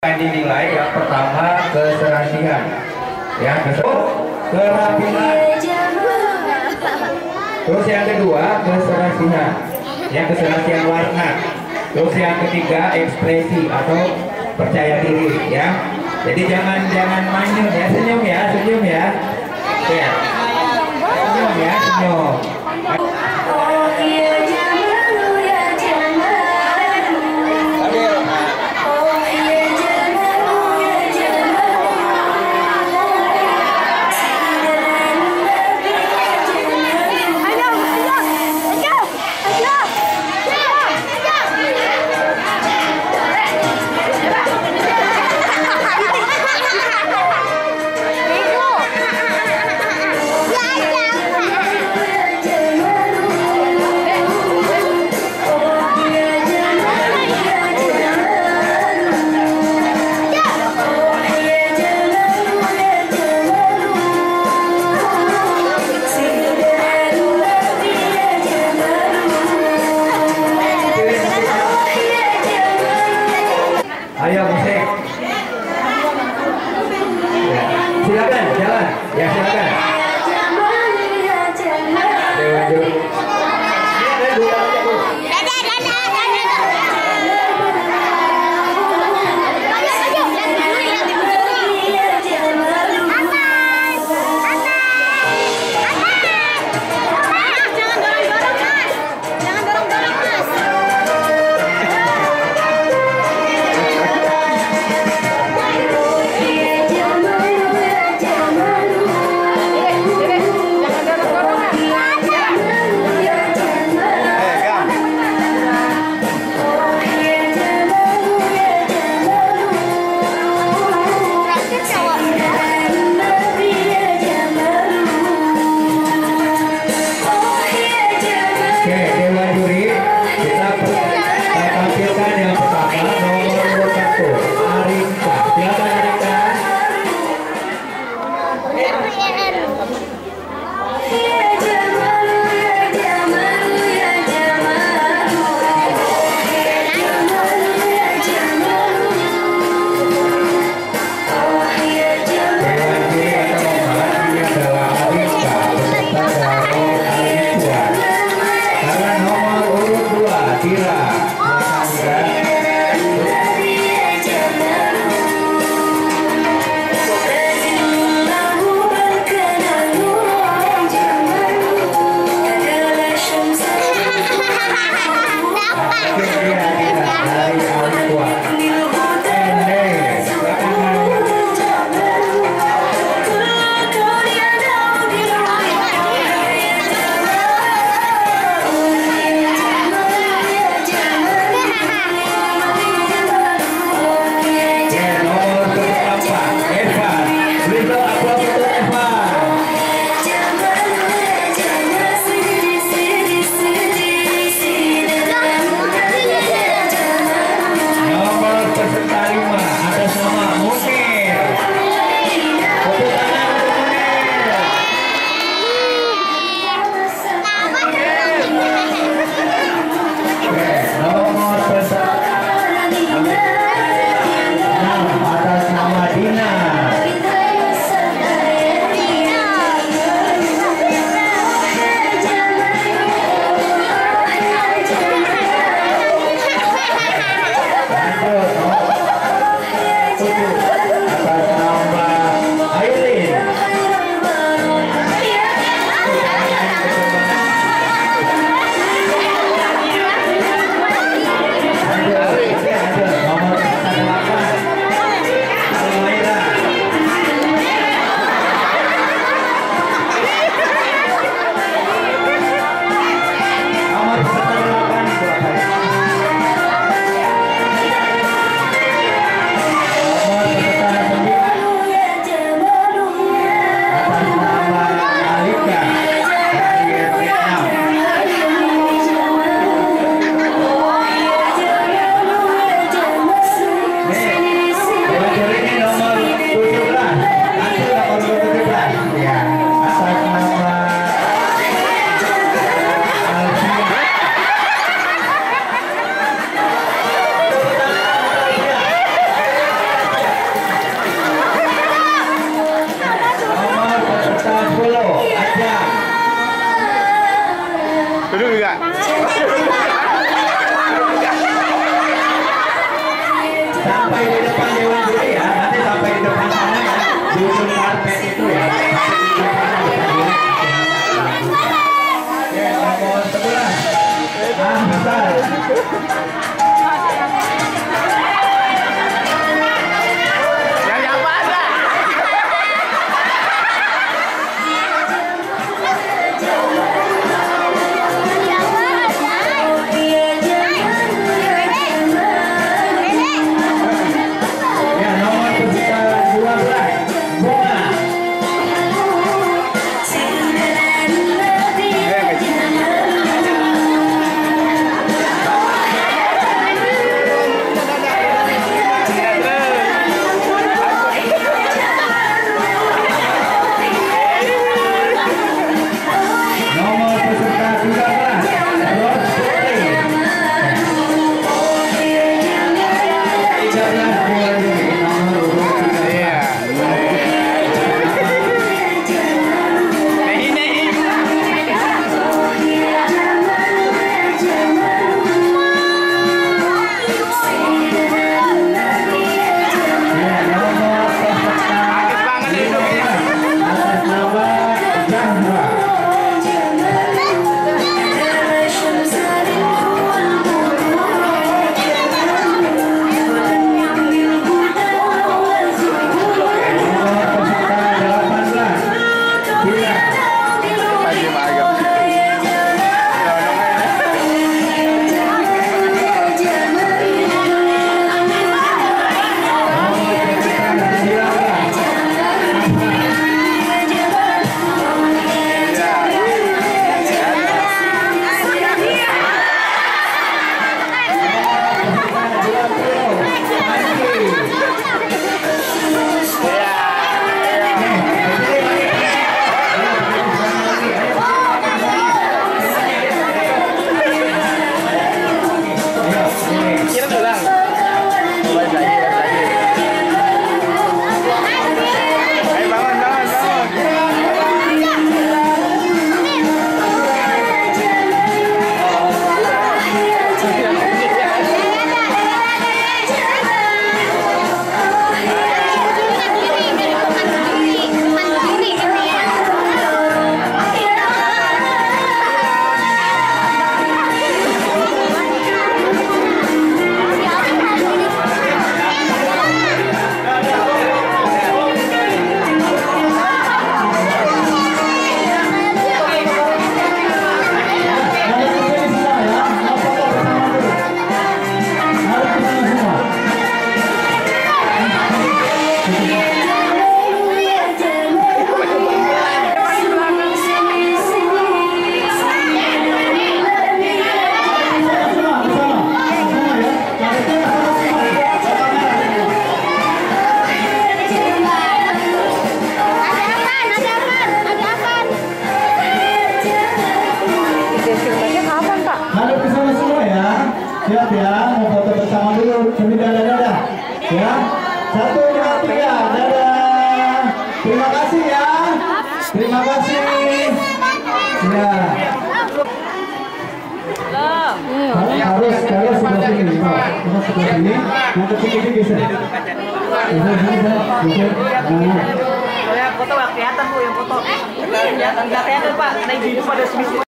Dinilai yang pertama keserasian, ya kerapian. Terus yang kedua keserasian, yang keserasian warna. Terus yang ketiga ekspresi atau percaya diri, ya. Jadi jangan manyun ya, senyum ya, senyum ya. Ya. Senyum ya, senyum. Ayo musik. Ya. Silakan jalan. Ya silakan. sampai di depan Dewan Juri ya. Nanti sampai di depan sana ya. Di ujung karpet itu ya. Oke, nomor 11. Besar. Siap ya, mau foto bersama dulu. Sini dadah-dadah. Ya, 1, 2, 3, dadah. Terima kasih ya. Terima kasih. Ya. Harus sebelah sini. Harus sebelah sini. Yang kecil-kecil geser. Foto kelihatan Bu, yang foto. Kelihatan Pak. Naik di pada sini.